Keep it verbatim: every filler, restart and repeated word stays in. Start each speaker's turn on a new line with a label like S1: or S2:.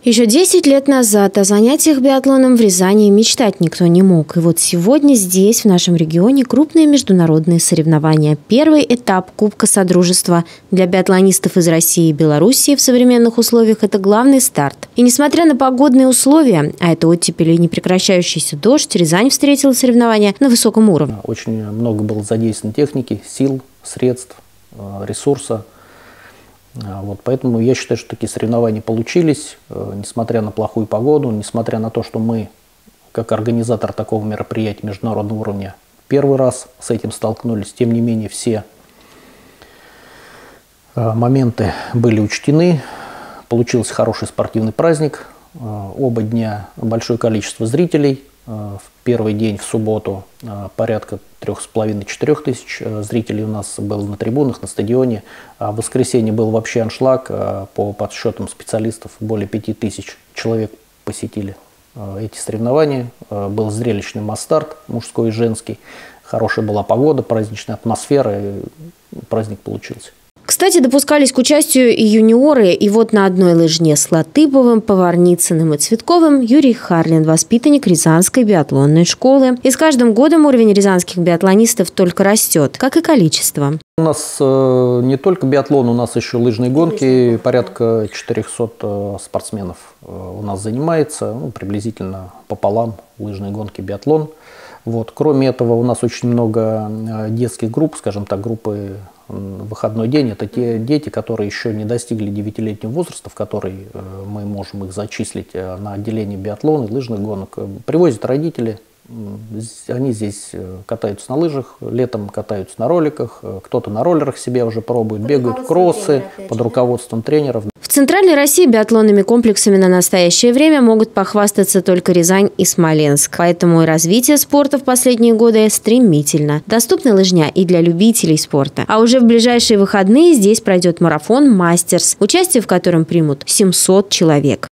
S1: Еще десять лет назад о занятиях биатлоном в Рязани мечтать никто не мог. И вот сегодня здесь, в нашем регионе, крупные международные соревнования. Первый этап Кубка Содружества для биатлонистов из России и Белоруссии в современных условиях – это главный старт. И несмотря на погодные условия, а это оттепель и непрекращающийся дождь, Рязань встретила соревнования на высоком уровне.
S2: Очень много было задействовано техники, сил, средств, ресурса. Вот, поэтому я считаю, что такие соревнования получились, э, несмотря на плохую погоду, несмотря на то, что мы, как организатор такого мероприятия международного уровня, первый раз с этим столкнулись. Тем не менее, все э, моменты были учтены, получился хороший спортивный праздник. Э, оба дня большое количество зрителей. Э, в первый день, в субботу, э, порядка трех с половиной четырех тысяч зрителей у нас было на трибунах, на стадионе. А в воскресенье был вообще аншлаг. По подсчетам специалистов более пяти тысяч человек посетили эти соревнования. Был зрелищный масс-старт, мужской и женский. Хорошая была погода, праздничная атмосфера, и праздник получился.
S1: Кстати, допускались к участию и юниоры. И вот на одной лыжне с Латыповым, Поварницыным и Цветковым Юрий Харлин, воспитанник Рязанской биатлонной школы. И с каждым годом уровень рязанских биатлонистов только растет, как и количество.
S2: У нас э, не только биатлон, у нас еще лыжные гонки. Порядка четырехсот э, спортсменов э, у нас занимается, ну, приблизительно пополам лыжные гонки, биатлон. Вот. Кроме этого, у нас очень много детских групп, скажем так, группы «Выходной день». Это те дети, которые еще не достигли девятилетнего возраста, в который мы можем их зачислить на отделение биатлона и лыжных гонок. Привозят родители, они здесь катаются на лыжах, летом катаются на роликах, кто-то на роллерах себя уже пробует, бегают кроссы под руководством тренеров.
S1: В Центральной России биатлонными комплексами на настоящее время могут похвастаться только Рязань и Смоленск. Поэтому и развитие спорта в последние годы стремительно. Доступна лыжня и для любителей спорта. А уже в ближайшие выходные здесь пройдет марафон «Мастерс», участие в котором примут семьсот человек.